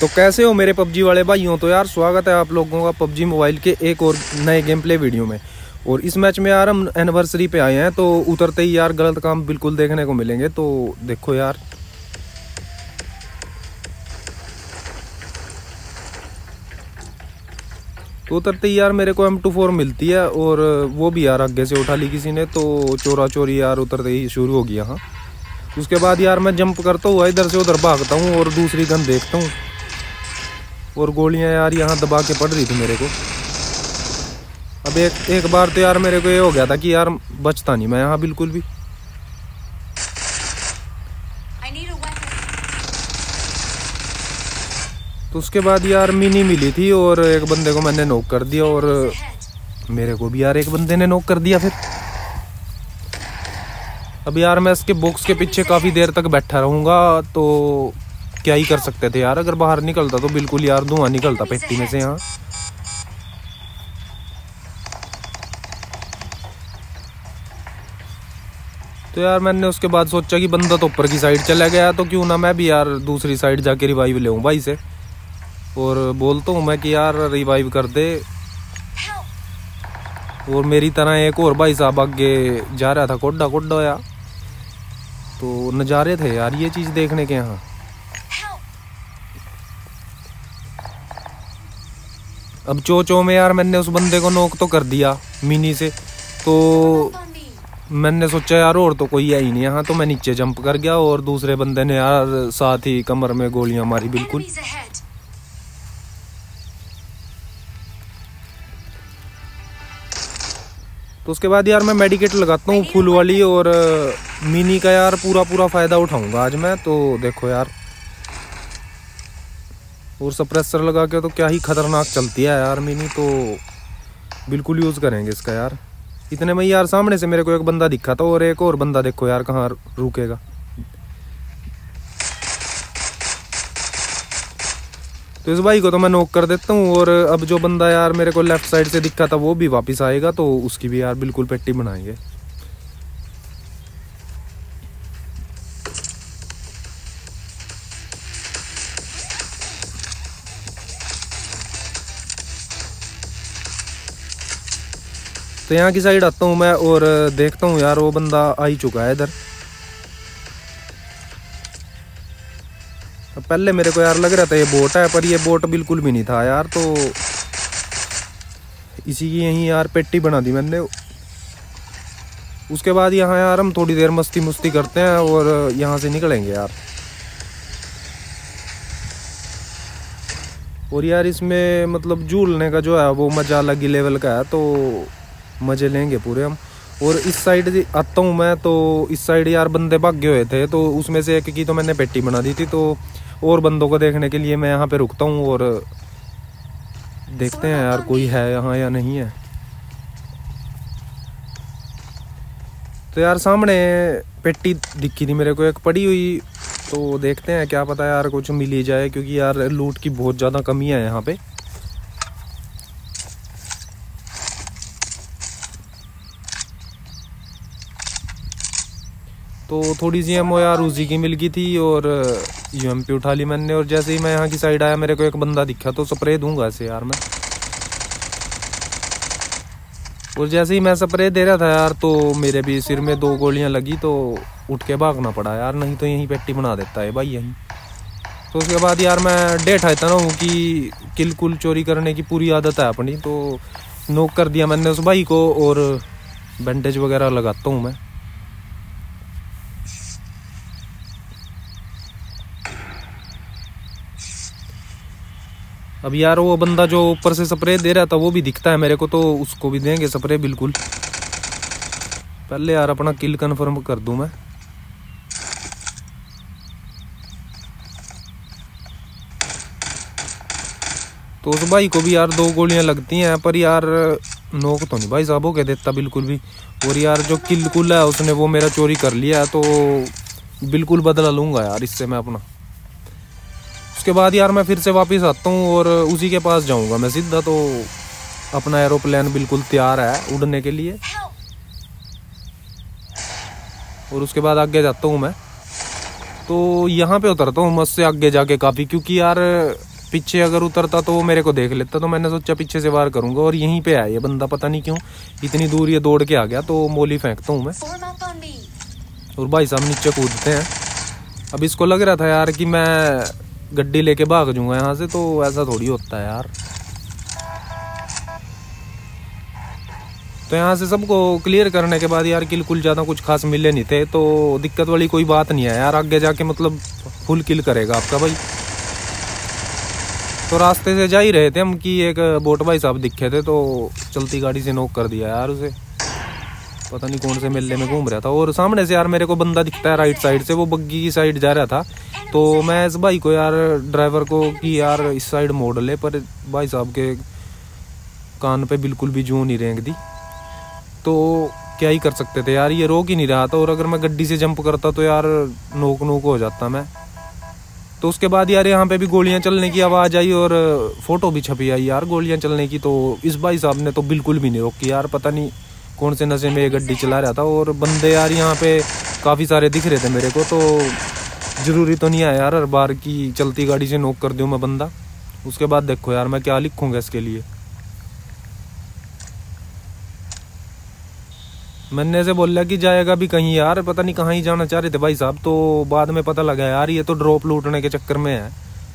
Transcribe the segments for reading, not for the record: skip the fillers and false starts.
तो कैसे हो मेरे पबजी वाले भाइयों। तो यार स्वागत है आप लोगों का पबजी मोबाइल के एक और नए गेम प्ले वीडियो में। और इस मैच में यार हम एनिवर्सरी पे आए हैं, तो उतरते ही यार गलत काम बिल्कुल देखने को मिलेंगे। तो देखो यार, तो उतरते ही यार मेरे को M24 मिलती है और वो भी यार आगे से उठा ली किसी ने। तो चोरा चोरी यार उतरते ही शुरू होगी यहाँ। उसके बाद यार मैं जंप करता हुआ इधर से उधर भागता हूँ और दूसरी गन देखता हूँ। और गोलियां यार यहाँ दबा के पड़ रही थी मेरे को। अब एक बार तो यार मेरे को ये हो गया था कि यार बचता नहीं मैं यहाँ बिल्कुल भी। तो उसके बाद यार मिनी मिली थी और एक बंदे को मैंने नॉक कर दिया और मेरे को भी यार एक बंदे ने नॉक कर दिया। फिर अब यार मैं इसके बॉक्स के पीछे काफ़ी देर तक बैठा रहूँगा, तो क्या ही कर सकते थे यार। अगर बाहर निकलता तो बिल्कुल यार धुआं निकलता पेटी में से यहाँ। तो यार मैंने उसके बाद सोचा कि बंदा तो ऊपर की साइड चला गया, तो क्यों ना मैं भी यार दूसरी साइड जाके रिवाइव ले भाई से। और बोलता हूँ मैं कि यार रिवाइव कर दे। और मेरी तरह एक और भाई साहब आगे जा रहा था, कोड्डा कोड्डा यार। तो नज़ारे थे यार ये चीज़ देखने के यहाँ। अब चो में यार मैंने उस बंदे को नॉक तो कर दिया मिनी से। तो मैंने सोचा यार और तो कोई है ही नहीं यहाँ, तो मैं नीचे जंप कर गया और दूसरे बंदे ने यार साथ ही कमर में गोलियां मारी बिल्कुल। तो उसके बाद यार मैं मेडिकेट लगाता हूँ फुल वाली और मिनी का यार पूरा फायदा उठाऊंगा आज मैं। तो देखो यार, और सप्रेसर लगा के तो क्या ही खतरनाक चलती है यार मिनी। तो बिल्कुल यूज़ करेंगे इसका यार। इतने में यार सामने से मेरे को एक बंदा दिखा था और एक और बंदा देखो यार कहाँ रुकेगा। तो इस भाई को तो मैं नॉक कर देता हूँ। और अब जो बंदा यार मेरे को लेफ्ट साइड से दिखा था वो भी वापस आएगा, तो उसकी भी यार बिल्कुल पेटी बनाएंगे। तो यहाँ की साइड आता हूँ मैं और देखता हूँ यार वो बंदा आ ही चुका है इधर। पहले मेरे को यार लग रहा था ये बोट है, पर ये बोट बिल्कुल भी नहीं था यार। तो इसी की यहीं यार पेटी बना दी मैंने। उसके बाद यहाँ यार हम थोड़ी देर मस्ती मुस्ती करते हैं और यहाँ से निकलेंगे यार। और यार इसमें मतलब झूलने का जो है वो मजा अलग ही लेवल का है, तो मजे लेंगे पूरे हम। और इस साइड आता हूँ मैं, तो इस साइड यार बंदे भागे हुए थे, तो उसमें से एक की तो मैंने पेटी बना दी थी। तो और बंदों को देखने के लिए मैं यहाँ पे रुकता हूँ और देखते हैं यार कोई है यहाँ या नहीं है। तो यार सामने पेटी दिखी थी मेरे को एक पड़ी हुई, तो देखते हैं क्या पता यार कुछ मिल ही जाए, क्योंकि यार लूट की बहुत ज़्यादा कमी है यहाँ पे। तो थोड़ी सी एमओ यार उसी की मिल गई थी और UMP उठा ली मैंने। और जैसे ही मैं यहाँ की साइड आया मेरे को एक बंदा दिखा, तो स्प्रे दूंगा ऐसे यार मैं। और जैसे ही मैं स्प्रे दे रहा था यार, तो मेरे भी सिर में 2 गोलियां लगी, तो उठ के भागना पड़ा यार, नहीं तो यहीं पेटी बना देता है भाई यहीं। तो उसके बाद यार मैं डेढ़ इतना हूँ कि किल कुल चोरी करने की पूरी आदत है अपनी। तो नॉक कर दिया मैंने उस भाई को और बैंडेज वगैरह लगाता हूँ मैं। अब यार वो बंदा जो ऊपर से स्प्रे दे रहा था वो भी दिखता है मेरे को, तो उसको भी देंगे स्प्रे बिल्कुल। पहले यार अपना किल कंफर्म कर दूं मैं। तो उस भाई को भी यार 2 गोलियां लगती हैं, पर यार नॉक तो नहीं भाई साहब हो के देता बिल्कुल भी। और यार जो किल कुल है उसने वो मेरा चोरी कर लिया है, तो बिल्कुल बदला लूंगा यार इससे मैं अपना। उसके बाद यार मैं फिर से वापस आता हूँ और उसी के पास जाऊँगा मैं सीधा। तो अपना एरोप्लेन बिल्कुल तैयार है उड़ने के लिए। और उसके बाद आगे जाता हूँ मैं। तो यहाँ पे उतरता हूँ मस्त से आगे जाके काफ़ी, क्योंकि यार पीछे अगर उतरता तो वो मेरे को देख लेता, तो मैंने सोचा पीछे से वार करूंगा। और यहीं पे आया ये बंदा, पता नहीं क्यों इतनी दूर ये दौड़ के आ गया। तो मोली फेंकता हूँ मैं और भाई साहब नीचे कूदते हैं। अब इसको लग रहा था यार कि मैं गड्डी लेके भाग जाऊंगा यहाँ से, तो ऐसा थोड़ी होता है यार। तो यहाँ से सबको क्लियर करने के बाद यार किल कुल ज़्यादा कुछ खास मिले नहीं थे, तो दिक्कत वाली कोई बात नहीं है यार। आगे जाके मतलब फुल किल करेगा आपका भाई। तो रास्ते से जा ही रहे थे हम कि एक बोट भाई साहब दिखे थे, तो चलती गाड़ी से नॉक कर दिया यार उसे। पता नहीं कौन से मेले में घूम रहा था। और सामने से यार मेरे को बंदा दिखता है राइट साइड से, वो बग्गी की साइड जा रहा था। तो मैं इस भाई को यार ड्राइवर को कि यार इस साइड मोड़ ले, पर भाई साहब के कान पे बिल्कुल भी जूं नहीं रेंग दी। तो क्या ही कर सकते थे यार, ये रोक ही नहीं रहा था। और अगर मैं गड्डी से जंप करता तो यार नोक नोक हो जाता मैं। तो उसके बाद यार यहाँ पे भी गोलियां चलने की आवाज़ आई और फोटो भी छपी आई यार गोलियां चलने की। तो इस भाई साहब ने तो बिल्कुल भी नहीं रोकी यार, पता नहीं कौन से नशे में ये गड्डी चला रहा था। और बंदे यार यहाँ पे काफ़ी सारे दिख रहे थे मेरे को, तो ज़रूरी तो नहीं है यार हर बार की चलती गाड़ी से नोक कर दूँ मैं बंदा। उसके बाद देखो यार मैं क्या लिखूँगा इसके लिए। मैंने से बोला कि जाएगा भी कहीं यार, पता नहीं कहाँ ही जाना चाह रहे थे भाई साहब। तो बाद में पता लगा यार ये तो ड्रॉप लूटने के चक्कर में है।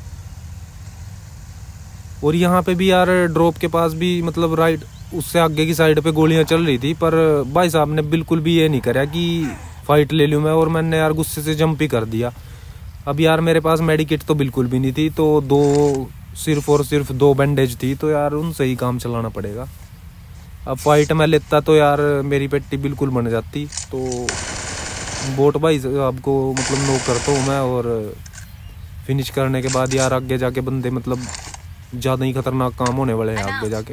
और यहाँ पे भी यार ड्रॉप के पास भी मतलब राइट उससे आगे की साइड पे गोलियां चल रही थी, पर भाई साहब ने बिल्कुल भी ये नहीं करा कि फाइट ले लूँ मैं। और मैंने यार गुस्से से जंप ही कर दिया। अब यार मेरे पास मेडिकेट तो बिल्कुल भी नहीं थी, तो सिर्फ और सिर्फ 2 बैंडेज थी, तो यार उनसे ही काम चलाना पड़ेगा। अब फाइट में लेता तो यार मेरी पेट्टी बिल्कुल बन जाती। तो बोट भाई आपको मतलब नोक करता हूँ मैं। और फिनिश करने के बाद यार आगे जाके बंदे मतलब ज़्यादा ही खतरनाक काम होने वाले हैं आगे जाके।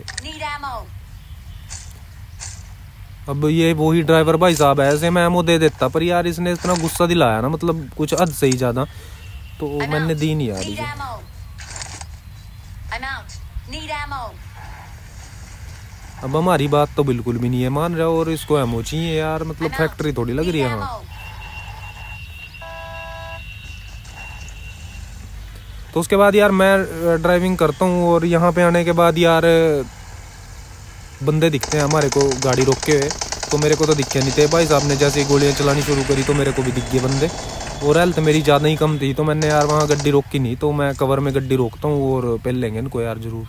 अब ये वही ड्राइवर भाई साहब है, ऐसे मैं एमओ दे देता, पर यार इसने इतना गुस्सा दिलाया ना, मतलब कुछ हद से ही ज़्यादा, तो मैंने दी नहीं यार इसे। अब हमारी बात तो बिल्कुल भी नहीं है मान रहा, और इसको एमओ चाहिए यार, मतलब फैक्ट्री थोड़ी लग रही है। हाँ तो उसके बाद यार मैं ड्राइविंग करता हूँ और यहाँ पे आने के बाद यार बंदे दिखते हैं हमारे को गाड़ी रोक के हुए। तो मेरे को तो दिखे नहीं थे, भाई साहब ने जैसे ही गोलियाँ चलानी शुरू करी तो मेरे को भी दिख गए बंदे। और हेल्थ मेरी ज़्यादा ही कम थी, तो मैंने यार वहाँ गड्डी रोकी नहीं, तो मैं कवर में गड्डी रोकता हूँ और पहन लेंगे इनको यार ज़रूर।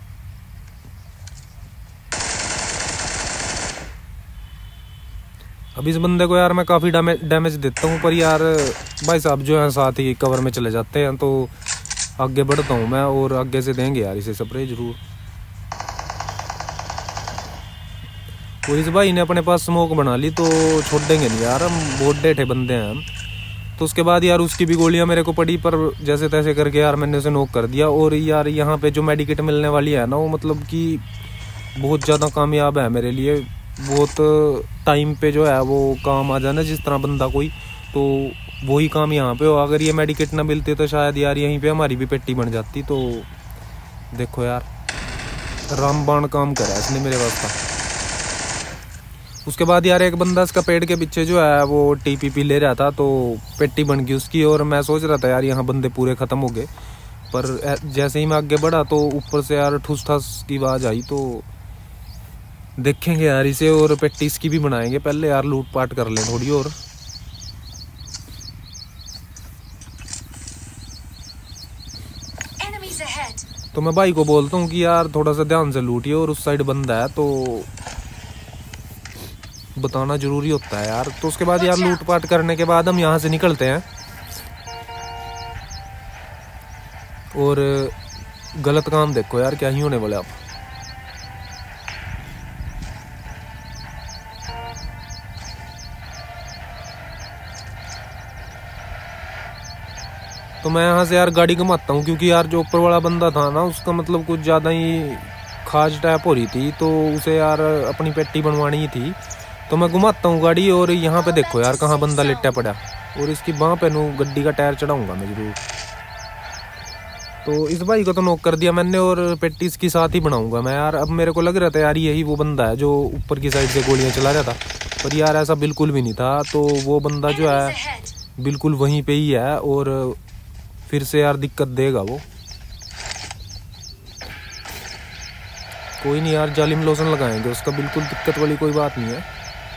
अब इस बंदे को यार मैं काफ़ी डैमेज देता हूँ, पर यार भाई साहब जो है साथ ही कवर में चले जाते हैं। तो आगे बढ़ता हूँ मैं और आगे से देंगे यार इसे स्प्रे ज़रूर। और इस भाई ने अपने पास स्मोक बना ली, तो छोड़ देंगे नहीं यार, हम बहुत डेढ़े बंदे हैं हम। तो उसके बाद यार उसकी भी गोलियां मेरे को पड़ी, पर जैसे तैसे करके यार मैंने उसे नॉक कर दिया। और यार यहाँ पे जो मेडिकेट मिलने वाली है ना, वो मतलब कि बहुत ज़्यादा कामयाब है मेरे लिए। बहुत टाइम पे जो है वो काम आ जाना, जिस तरह बंदा कोई, तो वही काम यहाँ पे हो। अगर ये मेडिकेट ना मिलते तो शायद यार यहीं पे हमारी भी पेट्टी बन जाती। तो देखो यार रामबाण काम करा इसने मेरे वास्ता। उसके बाद यार एक बंदा इसका पेड़ के पीछे जो है वो टीपीपी ले रहा था, तो पेट्टी बन गई उसकी। और मैं सोच रहा था यार यहाँ बंदे पूरे ख़त्म हो गए, पर जैसे ही मैं आगे बढ़ा तो ऊपर से यार ठुस ठास की आवाज़ आई। तो देखेंगे यार इसे और पेट्टी इसकी भी बनाएंगे। पहले यार लूट पाट कर लें थोड़ी और। तो मैं भाई को बोलता हूँ कि यार थोड़ा सा ध्यान से लूटिए, और उस साइड बंदा है तो बताना जरूरी होता है यार। तो उसके बाद यार लूट पाट करने के बाद हम यहाँ से निकलते हैं। और गलत काम देखो यार क्या ही होने वाले आप। तो मैं यहाँ से यार गाड़ी घुमाता हूँ, क्योंकि यार जो ऊपर वाला बंदा था ना, उसका मतलब कुछ ज़्यादा ही खाज टाइप हो रही थी, तो उसे यार अपनी पेट्टी बनवानी ही थी। तो मैं घुमाता हूँ गाड़ी, और यहाँ पे देखो यार कहाँ बंदा लेटा पड़ा, और इसकी बाँह पे नू गड्डी का टायर चढ़ाऊंगा मैं जरूर। तो इस भाई को तो नॉक कर दिया मैंने, और पेट्टी इसकी साथ ही बनाऊंगा मैं यार। अब मेरे को लग रहा था यार यही वो बंदा है जो ऊपर की साइड से गोलियाँ चला रहा था, पर यार ऐसा बिल्कुल भी नहीं था। तो वो बंदा जो है बिल्कुल वहीं पे ही है, और फिर से यार दिक्कत देगा वो। कोई नहीं यार, जालिम लोशन लगाएंगे उसका, बिल्कुल दिक्कत वाली कोई बात नहीं है।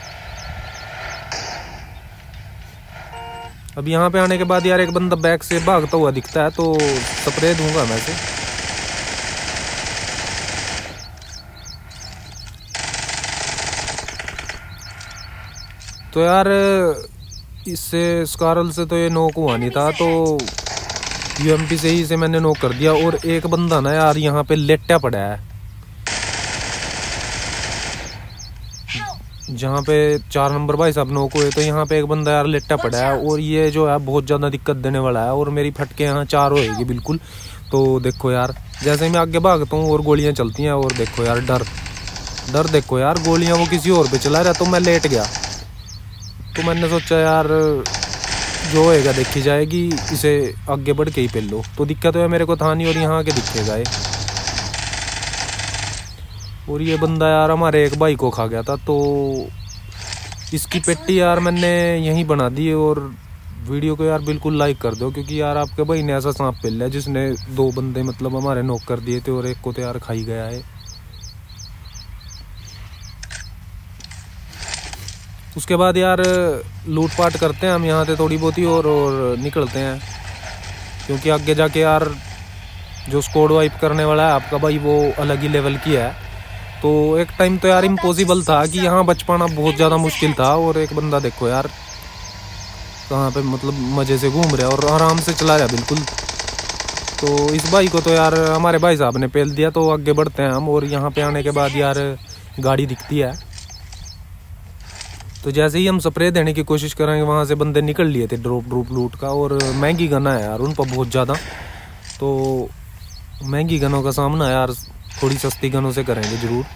अब यहाँ पे आने के बाद यार एक बंदा बैक से भागता हुआ दिखता है, तो स्प्रे दूंगा मैं से। तो यार इससे स्कारल से तो ये नॉक हुआ नहीं था, तो यूएमपी से ही इसे मैंने नॉक कर दिया। और एक बंदा ना यार यहाँ पे लेटा पड़ा है, जहाँ पे 4 नंबर भाई साहब नॉक हुए, तो यहाँ पे एक बंदा यार लेटा पड़ा है। और ये जो है बहुत ज़्यादा दिक्कत देने वाला है, और मेरी फटके यहाँ 4 होएगी बिल्कुल। तो देखो यार, जैसे मैं आगे भागता हूँ और गोलियाँ चलती हैं, और देखो यार डर देखो यार, गोलियाँ वो किसी और पे चला रहा, तो मैं लेट गया। तो मैंने सोचा यार जो होएगा देखी जाएगी, इसे आगे बढ़ के ही पेल लो। तो दिक्कत है मेरे को था नहीं, और यहाँ आके दिखेगा ये। और ये बंदा यार हमारे एक भाई को खा गया था, तो इसकी पेट्टी यार मैंने यहीं बना दी। और वीडियो को यार बिल्कुल लाइक कर दो, क्योंकि यार आपके भाई ने ऐसा सांप पेल लिया जिसने 2 बंदे मतलब हमारे नॉक कर दिए थे, और एक को तो यार खाई गया है। उसके बाद यार लूटपाट करते हैं हम यहाँ से थोड़ी बहुत ही, और निकलते हैं, क्योंकि आगे जाके यार जो स्क्वाड वाइप करने वाला है आपका भाई, वो अलग ही लेवल की है। तो एक टाइम तो यार इम्पॉसिबल था कि यहाँ बच पाना बहुत ज़्यादा मुश्किल था। और एक बंदा देखो यार कहाँ पे मतलब मज़े से घूम रहा है और आराम से चला रहा है बिल्कुल। तो इस भाई को तो यार हमारे भाई साहब ने पेल दिया। तो आगे बढ़ते हैं हम, और यहाँ पे आने के बाद यार गाड़ी दिखती है, तो जैसे ही हम स्प्रे देने की कोशिश करेंगे, वहाँ से बंदे निकल लिए थे ड्रॉप लूट का। और महंगी गन है यार उन पर बहुत ज़्यादा, तो महंगी गनों का सामना यार थोड़ी सस्ती गनों से करेंगे ज़रूर।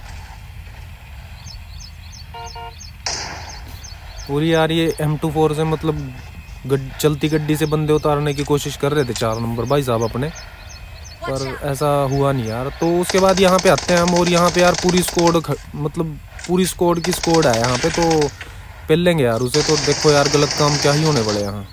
और यार ये M24 से मतलब चलती गड्डी से बंदे उतारने की कोशिश कर रहे थे 4 नंबर भाई साहब अपने, पर ऐसा हुआ नहीं यार। तो उसके बाद यहाँ पे आते हैं हम, और यहाँ पे यार पूरी स्क्वाड मतलब पूरी स्क्वाड की स्क्वाड है यहाँ पे, तो पेल लेंगे यार उसे। तो देखो यार गलत काम क्या ही होने पड़े यहाँ।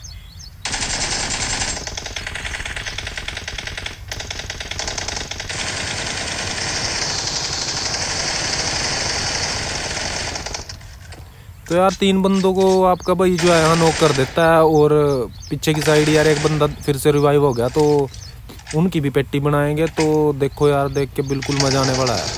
तो यार 3 बंदों को आपका भाई जो है यहाँ नॉक कर देता है, और पीछे की साइड यार एक बंदा फिर से रिवाइव हो गया, तो उनकी भी पेट्टी बनाएंगे। तो देखो यार, देख के बिल्कुल मजा आने वाला है।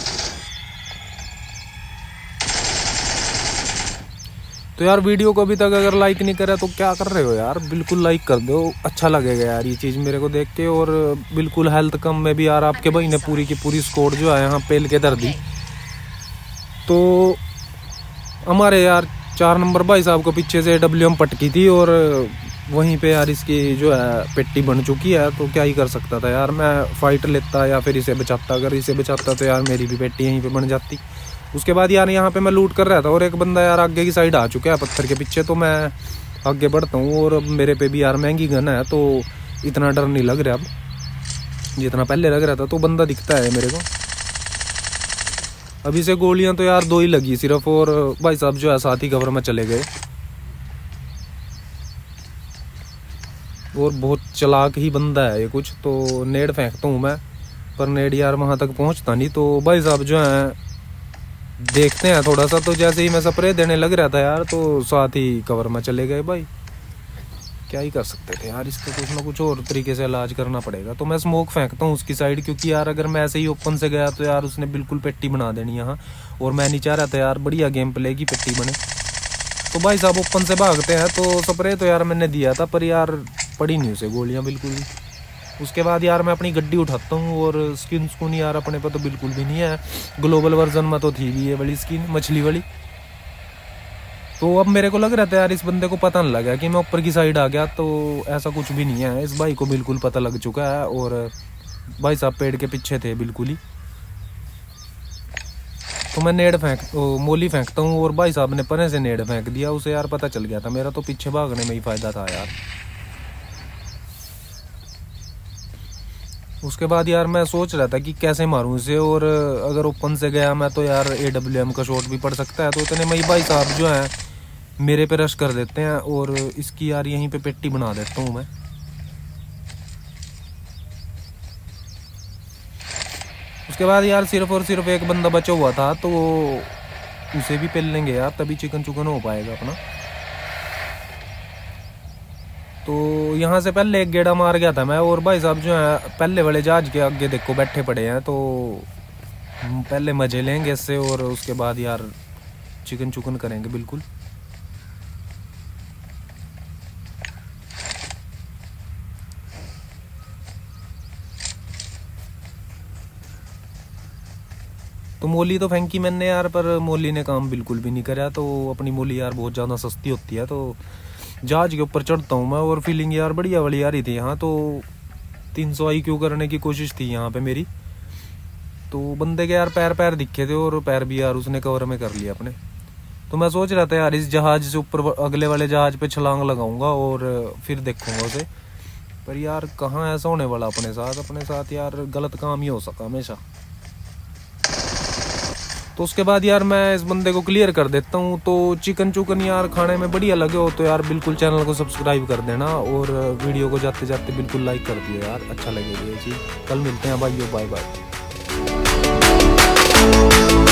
तो यार वीडियो को अभी तक अगर लाइक नहीं करा तो क्या कर रहे हो यार, बिल्कुल लाइक कर दो, अच्छा लगेगा यार ये चीज़ मेरे को देख के। और बिल्कुल हेल्थ कम में भी यार आपके भाई ने पूरी की पूरी स्क्वाड जो है यहाँ पेल के दर दी। तो हमारे यार 4 नंबर भाई साहब को पीछे से AWM पटकी थी, और वहीं पे यार इसकी जो है पेट्टी बन चुकी है। तो क्या ही कर सकता था यार, मैं फाइट लेता या फिर इसे बचाता। अगर इसे बचाता तो यार मेरी भी पेट्टी यहीं पे बन जाती। उसके बाद यार यहाँ पे मैं लूट कर रहा था, और एक बंदा यार आगे की साइड आ चुका है पत्थर के पीछे। तो मैं आगे बढ़ता हूँ, और अब मेरे पे भी यार महंगी गन है, तो इतना डर नहीं लग रहा अब जितना पहले लग रहा था। तो बंदा दिखता है मेरे को। अभी से गोलियां तो यार 2 ही लगी सिर्फ, और भाई साहब जो है साथ ही कवर में चले गए। और बहुत चालाक ही बंदा है ये कुछ। तो नेड फेंकता हूँ मैं, पर नेड यार वहाँ तक पहुँचता नहीं। तो भाई साहब जो है देखते हैं थोड़ा सा। तो जैसे ही मैं स्प्रे देने लग रहा था यार, तो साथ ही कवर में चले गए भाई। क्या ही कर सकते थे यार, इसका कुछ ना कुछ और तरीके से इलाज करना पड़ेगा। तो मैं स्मोक फेंकता हूँ उसकी साइड, क्योंकि यार अगर मैं ऐसे ही ओपन से गया तो यार उसने बिल्कुल पेट्टी बना देनी यहाँ, और मैं नहीं चाह रहा था यार बढ़िया गेम प्ले की पेट्टी बने। तो भाई साहब ओपन से भागते हैं। तो स्प्रे तो यार मैंने दिया था, पर यार पड़ी नहीं उसे गोलियाँ बिल्कुल भी। उसके बाद यार मैं अपनी गड्डी उठाता हूँ, और स्किन यार अपने पे तो बिल्कुल भी नहीं है। ग्लोबल वर्जन में तो थी भी ये वाली स्किन, मछली वाली। तो अब मेरे को लग रहा था यार इस बंदे को पता नहीं लगा कि मैं ऊपर की साइड आ गया। तो ऐसा कुछ भी नहीं है, इस भाई को बिल्कुल पता लग चुका है। और भाई साहब पेड़ के पीछे थे बिल्कुल ही। तो मैं मोली फेंकता हूँ, और भाई साहब ने पने से नेड फेंक दिया। उसे यार पता चल गया था मेरा, तो पीछे भागने में ही फायदा था यार। उसके बाद यार मैं सोच रहा था कि कैसे मारूं इसे, और अगर ओपन से गया मैं तो यार AWM का शॉट भी पड़ सकता है। तो इतने में भाई साहब जो है मेरे पे रश कर देते हैं, और इसकी यार यहीं पे पेट्टी बना देता हूँ मैं। उसके बाद यार सिर्फ और सिर्फ एक बंदा बचा हुआ था, तो उसे भी पेल लेंगे यार, तभी चिकन चुकन हो पाएगा अपना। तो यहाँ से पहले एक गेड़ा मार गया था मैं, और भाई साहब जो है पहले वाले जहाज के आगे देखो बैठे पड़े हैं, तो हम पहले मजे लेंगे इससे और उसके बाद यार चिकन चुकन करेंगे बिल्कुल। तो मोली तो फेंकी मैंने यार, पर मोली ने काम बिल्कुल भी नहीं करा। तो अपनी मोली यार बहुत ज़्यादा सस्ती होती है, तो जहाज के ऊपर चढ़ता हूँ मैं और फीलिंग यार बढ़िया वाली आ रही थी यहाँ। तो 300 IQ करने की कोशिश थी यहाँ पे मेरी। तो बंदे के यार पैर दिखे थे, और पैर भी यार उसने कवर में कर लिया अपने। तो मैं सोच रहा था यार इस जहाज से ऊपर अगले वाले जहाज पे छलांग लगाऊंगा और फिर देखूंगा उसे, पर यार कहाँ ऐसा होने वाला अपने साथ यार गलत काम ही हो सका हमेशा। तो उसके बाद यार मैं इस बंदे को क्लियर कर देता हूँ। तो चिकन चुकन यार खाने में बढ़िया लगे हो तो यार बिल्कुल चैनल को सब्सक्राइब कर देना, और वीडियो को जाते जाते बिल्कुल लाइक कर दियो यार, अच्छा लगेगा ये चीज़। कल मिलते हैं भाइयों, बाय बाय।